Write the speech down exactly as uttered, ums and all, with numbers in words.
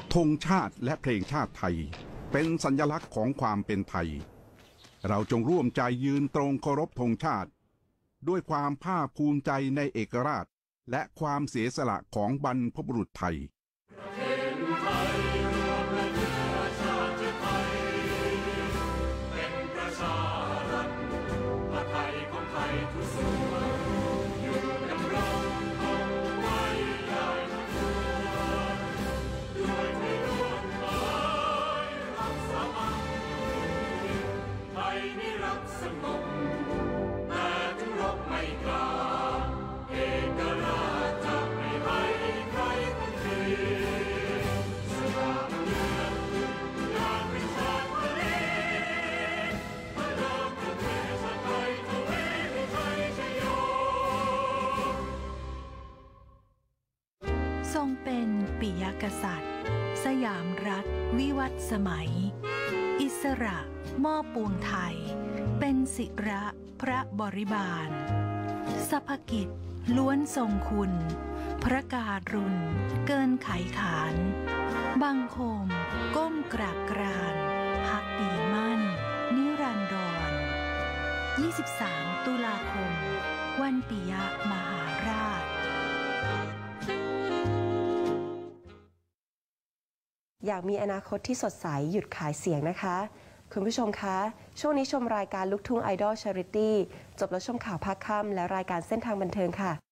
ธงชาติและเพลงชาติไทยเป็นสัญลักษณ์ของความเป็นไทยเราจงร่วมใจยืนตรงเคารพธงชาติด้วยความภาคภูมิใจในเอกราชและความเสียสละของบรรพบุรุษไทยทรงเป็นปิยกษัตริย์สยามรัฐวิวัฒน์สมัยอิสระมอบปวงไทยเป็นศิระพระบริบาลสรรพกิจล้วนทรงคุณพระการุณเกินไขขานบังคมก้มกราบกรานฮักดีมั่นนิรันดรยี่สิบสามตุลาคมวันปิยมหาราชอยากมีอนาคตที่สดใสหยุดขายเสียงนะคะคุณผู้ชมคะช่วงนี้ชมรายการลูกทุ่งไอดอลชาริตี้จบแล้วชมข่าวภาคค่ำและรายการเส้นทางบันเทิงค่ะ